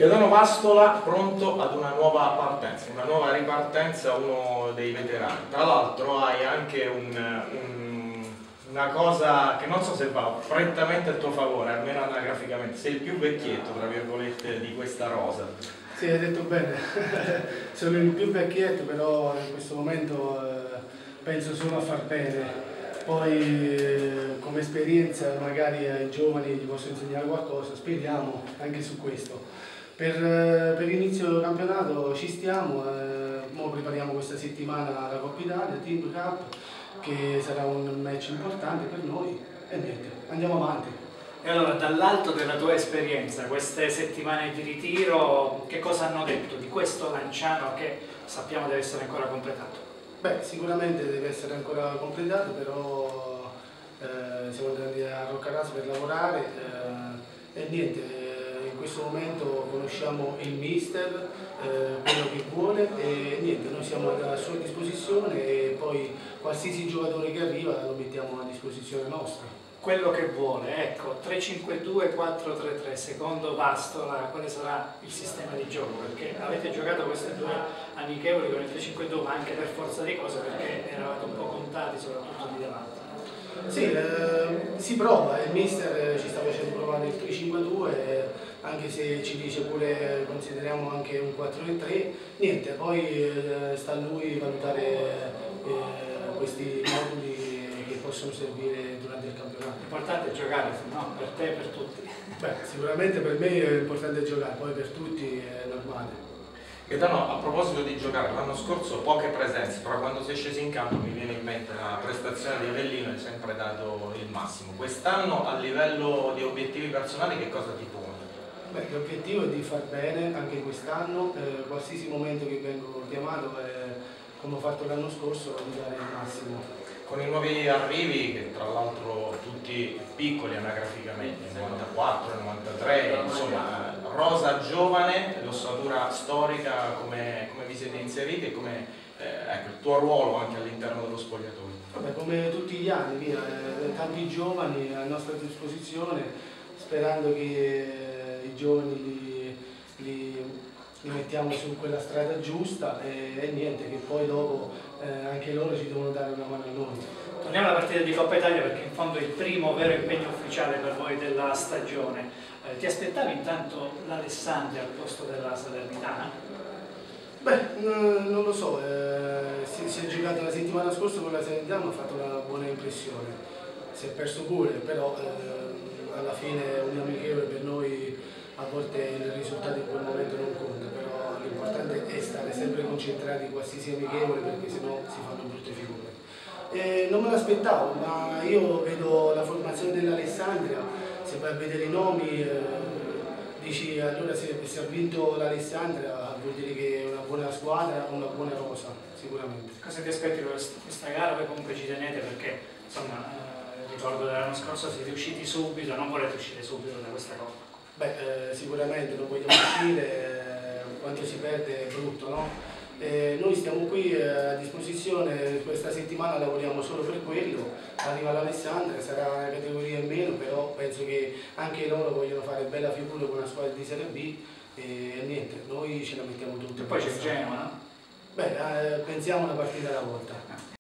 Gaetano Vastola pronto ad una nuova partenza, una nuova ripartenza, uno dei veterani. Tra l'altro hai anche una cosa che non so se va prettamente a tuo favore, almeno anagraficamente, sei il più vecchietto, tra virgolette, di questa rosa. Sì, hai detto bene, sono il più vecchietto, però in questo momento penso solo a far bene. Poi come esperienza magari ai giovani gli posso insegnare qualcosa, speriamo anche su questo. Per l'inizio del campionato ci stiamo, ora prepariamo questa settimana la Coppa Italia, Team Cup, che sarà un match importante per noi e niente, andiamo avanti. E allora, dall'alto della tua esperienza, queste settimane di ritiro, che cosa hanno detto di questo Lanciano che sappiamo deve essere ancora completato? Beh, sicuramente deve essere ancora completato, però siamo andati a Roccaraso per lavorare e niente. In questo momento conosciamo il mister, quello che vuole e niente, noi siamo a sua disposizione e poi qualsiasi giocatore che arriva lo mettiamo a disposizione nostra. Quello che vuole, ecco, 3-5-2-4-3-3, secondo Vastola, quale sarà il sistema di gioco? Perché avete giocato queste due amichevoli con il 3-5-2, ma anche per forza di cose, perché eravate un po' contati, soprattutto di davanti. Sì, si prova, il mister ci sta facendo provare il 3-5-2, anche se ci dice pure consideriamo anche un 4-3, niente, poi sta a lui valutare questi moduli che possono servire durante il campionato. L'importante è giocare, no? Per te e per tutti. Beh, sicuramente per me è importante giocare, poi per tutti è normale. Gaetano, a proposito di giocare, l'anno scorso poche presenze, però quando sei sceso in campo mi viene in mente la prestazione di Avellino, hai sempre dato il massimo. Quest'anno a livello di obiettivi personali che cosa ti poni? Beh, l'obiettivo è di far bene anche quest'anno, qualsiasi momento che vengo chiamato, come ho fatto l'anno scorso, di dare il massimo. Con i nuovi arrivi, che tra l'altro tutti piccoli anagraficamente, 94, 93, insomma, rosa giovane, l'ossatura storica, come vi siete inseriti e come ecco, il tuo ruolo anche all'interno dello spogliatoio? Vabbè, come tutti gli anni, via, tanti giovani a nostra disposizione, sperando che i giovani li mettiamo su quella strada giusta e niente, che poi dopo anche loro ci devono dare una mano a noi. Torniamo alla partita di Coppa Italia perché in fondo è il primo vero impegno ufficiale per voi della stagione. Ti aspettavi intanto l'Alessandria al posto della Salernitana? Beh, non lo so, si è giocato la settimana scorsa con la Salernitana, ha fatto una buona impressione, si è perso pure, però alla fine un amichevole per noi a volte il risultato in quel momento non conta, però l'importante è stare sempre concentrati in qualsiasi amichevole perché sennò si fanno brutte figure. Non me l'aspettavo, ma io vedo la formazione dell'Alessandria, se vai a vedere i nomi dici allora se ha vinto l'Alessandria vuol dire che è una buona squadra, una buona rosa, sicuramente. Cosa ti aspetti per questa gara? Voi comunque ci tenete perché insomma ricordo dell'anno scorso siete usciti subito, non volete uscire subito da questa Coppa? Beh, sicuramente non vogliamo uscire, quando si perde è brutto, no? Noi stiamo qui a disposizione, questa settimana lavoriamo solo per quello, arriva l'Alessandria, sarà una categoria in meno, però penso che anche loro vogliono fare bella figura con una squadra di Serie B e niente, noi ce la mettiamo tutta. E poi c'è il Genoa, no? Beh, pensiamo una partita alla volta.